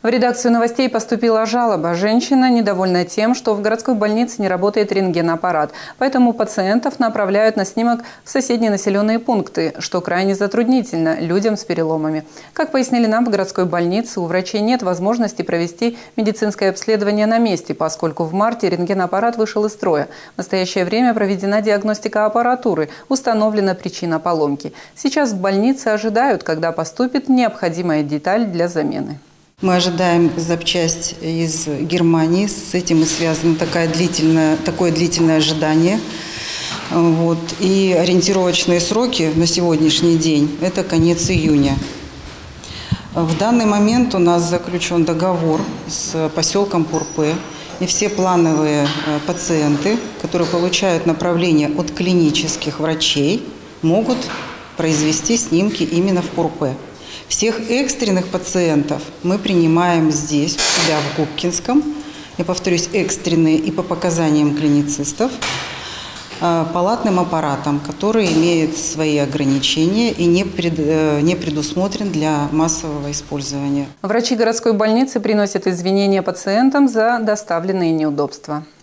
В редакцию новостей поступила жалоба. Женщина недовольна тем, что в городской больнице не работает рентгенаппарат. Поэтому пациентов направляют на снимок в соседние населенные пункты, что крайне затруднительно людям с переломами. Как пояснили нам, в городской больнице у врачей нет возможности провести медицинское обследование на месте, поскольку в марте рентгенаппарат вышел из строя. В настоящее время проведена диагностика аппаратуры, установлена причина поломки. Сейчас в больнице ожидают, когда поступит необходимая деталь для замены. Мы ожидаем запчасть из Германии. С этим и связано такое длительное ожидание. И ориентировочные сроки на сегодняшний день – это конец июня. В данный момент у нас заключен договор с поселком Пурпе. И все плановые пациенты, которые получают направление от клинических врачей, могут произвести снимки именно в Пурпе. Всех экстренных пациентов мы принимаем здесь, у себя в Губкинском. Я повторюсь, экстренные и по показаниям клиницистов, палатным аппаратом, который имеет свои ограничения и не предусмотрен для массового использования. Врачи городской больницы приносят извинения пациентам за доставленные неудобства.